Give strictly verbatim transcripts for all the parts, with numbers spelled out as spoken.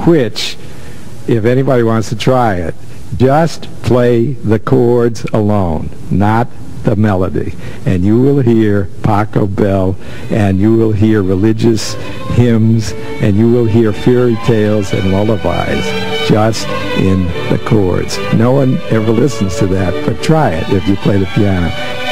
which, if anybody wants to try it, just play the chords alone, not the melody, and you will hear Paco Bell, and you will hear religious hymns, and you will hear fairy tales and lullabies just in the chords. No one ever listens to that, but try it if you play the piano.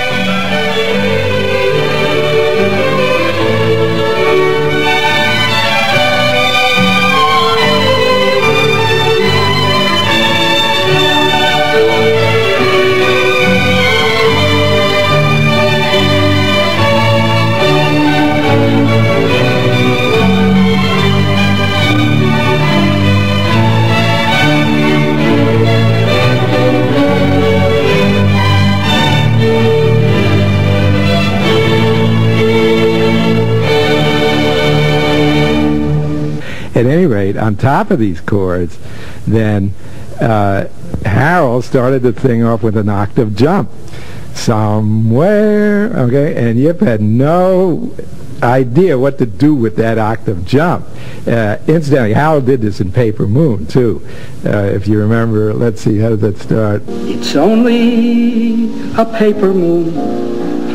At any rate, on top of these chords, then uh, Harold started the thing off with an octave jump. Somewhere, okay, and Yip had no idea what to do with that octave jump. Uh, incidentally, Harold did this in Paper Moon, too. Uh, if you remember, let's see, how did that start? It's only a paper moon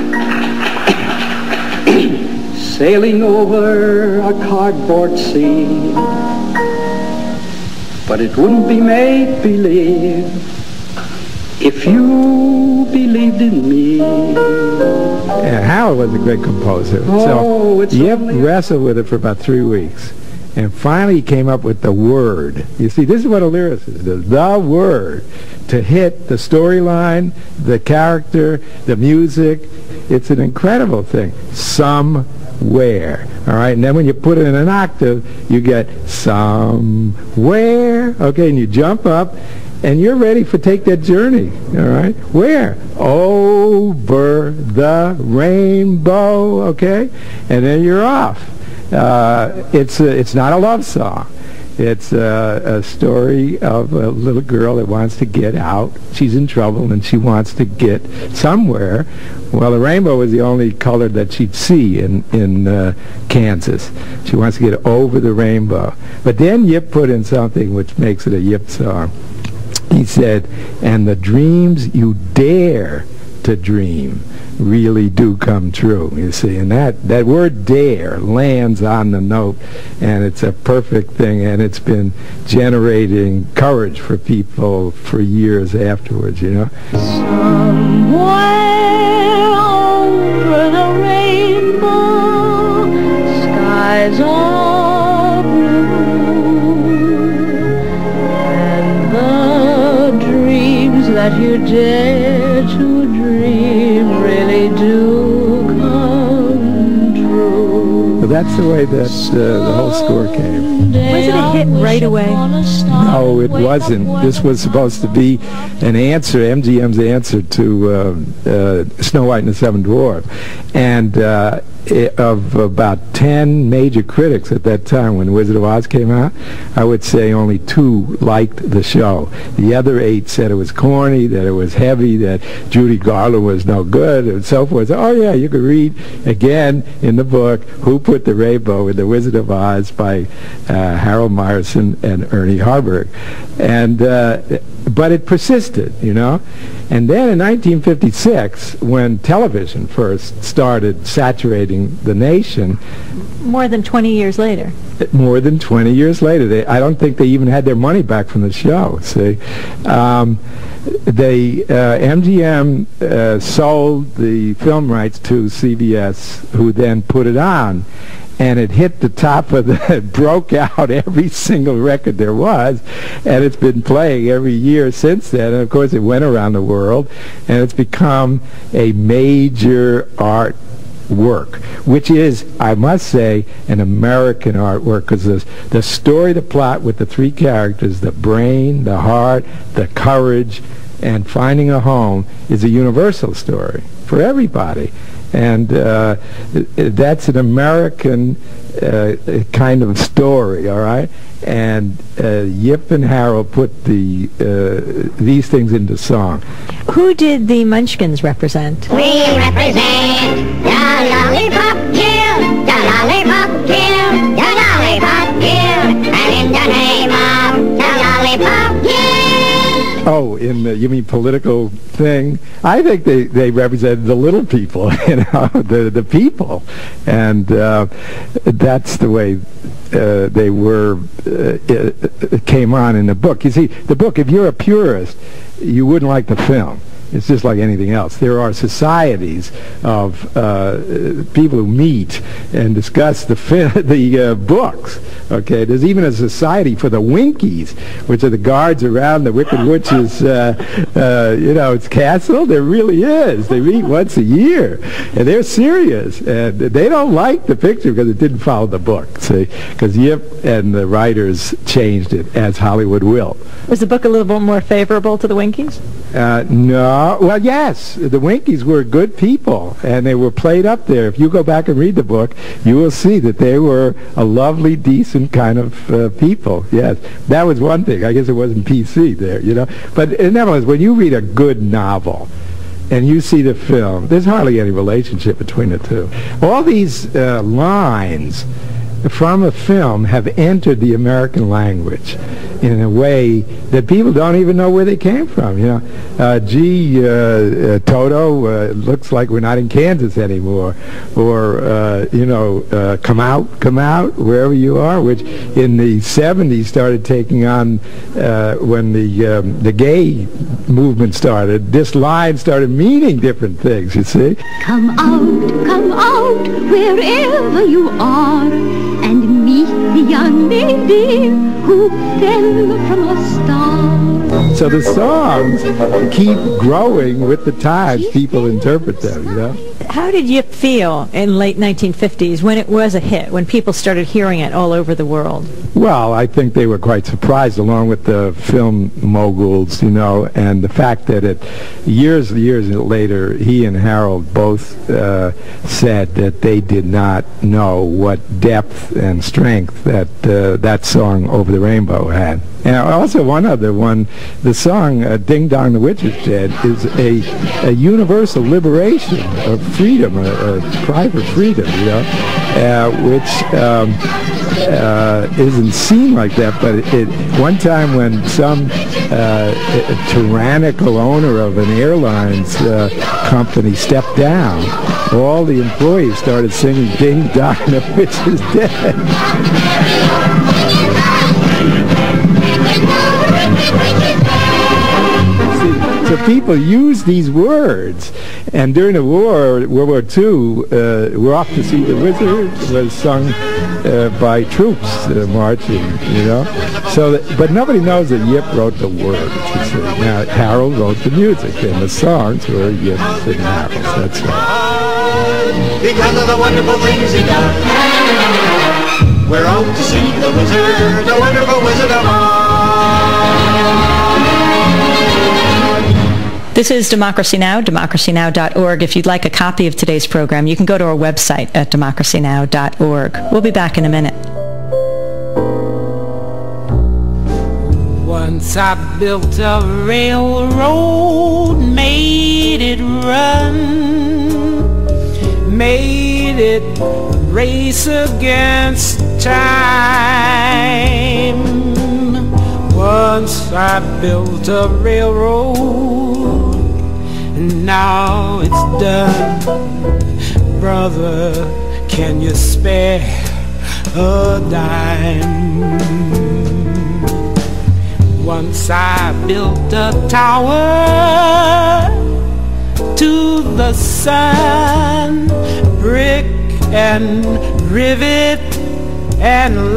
sailing over a cardboard sea, but it wouldn't be make-believe if you believed in me. Yeah, Harold was a great composer. Oh, so Yip wrestled with it for about three weeks, and finally he came up with the word. You see, this is what a lyricist does, the word, to hit the storyline, the character, the music. It's an incredible thing. Somewhere, all right? And then when you put it in an octave, you get somewhere, okay? And you jump up, and you're ready for take that journey, all right? Where? Over the rainbow, okay? And then you're off. Uh, it's, a, it's not a love song. It's a, a story of a little girl that wants to get out. She's in trouble, and she wants to get somewhere. Well, the rainbow was the only color that she'd see in, in uh, Kansas. She wants to get over the rainbow. But then Yip put in something which makes it a Yip song. He said, and the dreams you dare to dream really do come true, you see. And that, that word dare lands on the note, and it's a perfect thing, and it's been generating courage for people for years afterwards, you know. Somewhere over the rainbow, skies are blue, and the dreams that you dare to dream really do come true. So that's the way that uh, the whole score came. Was it a hit right away? No, it wasn't. This was supposed to be an answer, M G M's answer to uh, uh, Snow White and the Seven Dwarfs. And uh, it, of about ten major critics at that time when Wizard of Oz came out, I would say only two liked the show. The other eight said it was corny, that it was heavy, that Judy Garland was no good, and so forth. So, oh yeah, you could read again in the book Who Put the Rainbow in the Wizard of Oz by uh, Harold Meyerson and Ernie Harburg. And uh, but it persisted, you know. And then in nineteen fifty-six, when television first started saturating the nation, more than twenty years later. More than twenty years later, they, I don't think they even had their money back from the show. See, um, they uh, M G M uh, sold the film rights to C B S, who then put it on. And it hit the top of the, it broke out every single record there was, and it's been playing every year since then. And of course it went around the world, and it's become a major art work, which is, I must say, an American artwork, because the, the story, the plot with the three characters, the brain, the heart, the courage, and finding a home is a universal story for everybody. And uh, that's an American uh, kind of story, all right? And uh, Yip and Harold put the uh, these things into song. Who did the Munchkins represent? We represent the Lollipop Guild, the Lollipop Guild, the Lollipop Guild, and in the name lollipop kid. Oh, in the, you mean political thing? I think they, they represented the little people, you know, the the people, and uh, that's the way uh, they were. Uh, it, it came on in the book. You see, the book. If you're a purist, you wouldn't like the film. It's just like anything else. There are societies of uh, people who meet and discuss the fi the uh, books. Okay, there's even a society for the Winkies, which are the guards around the Wicked Witch's, uh, uh, you know, its castle. There really is. They meet once a year, and they're serious. And they don't like the picture because it didn't follow the book. See, because Yip and the writers changed it, as Hollywood will. Was the book a little bit more favorable to the Winkies? Uh, no. Well, yes. The Winkies were good people, and they were played up there. If you go back and read the book, you will see that they were a lovely, decent kind of uh, people. Yes. That was one thing. I guess it wasn't P C there, you know. But in other words, when you read a good novel, and you see the film, there's hardly any relationship between the two. All these uh, lines from a film have entered the American language in a way that people don't even know where they came from. You know, uh, gee, uh, uh, Toto, uh, looks like we're not in Kansas anymore, or uh, you know, uh, come out, come out, wherever you are, which in the seventies started taking on uh, when the um, the gay movement started. This line started meaning different things. You see? Come out, come out, wherever you are, and meet the young lady who fell from a star. So the songs keep growing with the times people interpret them, you know? How did Yip feel in late nineteen fifties when it was a hit, when people started hearing it all over the world? Well, I think they were quite surprised, along with the film moguls, you know, and the fact that it, years years later, he and Harold both uh, said that they did not know what depth and strength that uh, that song Over the Rainbow had. And also one other one, the song uh, Ding Dong the Witch is Dead is a, a universal liberation of freedom, a, a cry for freedom, you know, uh, which um, uh, isn't seen like that, but it, it, one time when some uh, tyrannical owner of an airlines uh, company stepped down, all the employees started singing Ding Dong the Witch is Dead. So people use these words, and during the war, World War Two, uh, "We're Off to See the Wizard" was sung uh, by troops uh, marching, you know. So, that, but nobody knows that Yip wrote the words. You see. Now Harold wrote the music, and the songs were Yip and Harold. That's right. Because of the wonderful things he does, we're out to see the wizard, the wonderful Wizard of Oz. This is Democracy Now!, democracy now dot org. If you'd like a copy of today's program, you can go to our website at democracy now dot org. We'll be back in a minute. Once I built a railroad, made it run, made it race against time. Once I built a railroad, and now it's done. Brother, can you spare a dime? Once I built a tower to the sun, brick and rivet and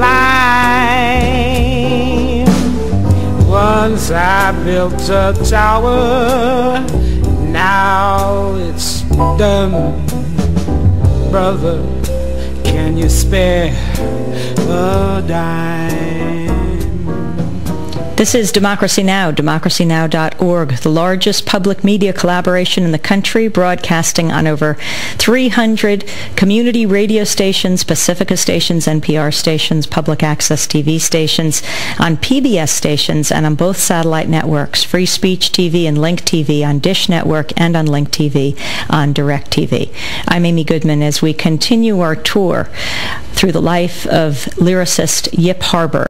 lime. Once I built a tower, now it's done. Brother, can you spare a dime? This is Democracy Now!, democracy now dot org, the largest public media collaboration in the country, broadcasting on over three hundred community radio stations, Pacifica stations, N P R stations, public access T V stations, on P B S stations, and on both satellite networks, Free Speech T V and Link T V on Dish Network, and on Link T V on Direct T V. I'm Amy Goodman as we continue our tour through the life of lyricist Yip Harburg.